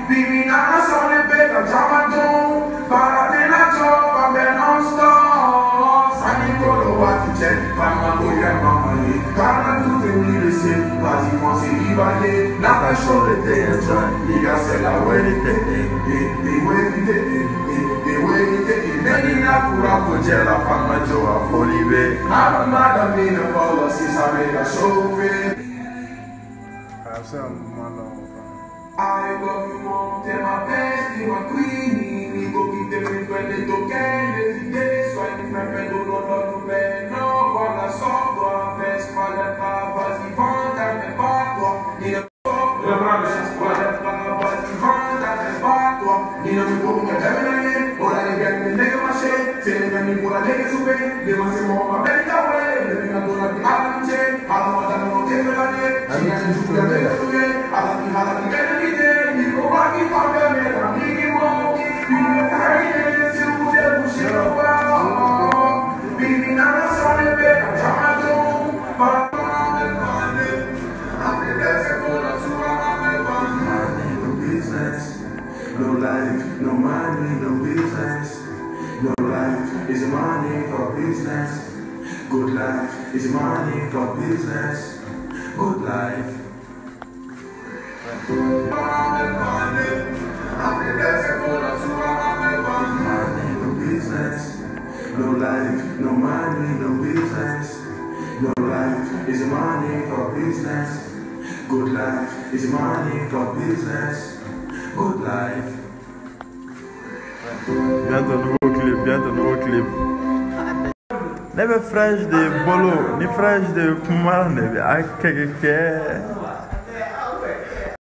Vivi nella sole bella giamato, parate la giova per non sto. Sani colorati c'è, mamma voi e mamma lì. Parla tutte unite se, quasi fosse i balli. Nata sole te e già, mica se la vuoi te. Neni na kura kuje la fama joa folibe. Amada mina follow si sabe da chauffeur. I love you mom, t'es ma bestie, ma queenie. Mi go give them me friend et token, every day. Sois une friend, don't know ben. Non, voilà, sors-toi, fais pas de travail, vas-y, vente, mais pas toi. Ni le sort, le bras de chasse, pas de travail, vas-y, vente, mais pas toi. Ni le micro, mais t'aimes l'année. Oh là, les gars, mais nègre marché. C'est les amis pour la nègre souper. Les mains, c'est mon ma belle cawé. Le bien dans la vie, à la couche. À la madame, on t'aime l'année. J'ai gagné du coup, la belle souper. À la vie, belle. No life, no money, no business. No life is money for business. Good life is money for business. Good life. Money, no business. No life, no money, no business. No life is money for business. Good life is money for business. Good life. Bientôt nouveau clip. Nebe fresh de bolo, ni fresh de kumara nebe akeke.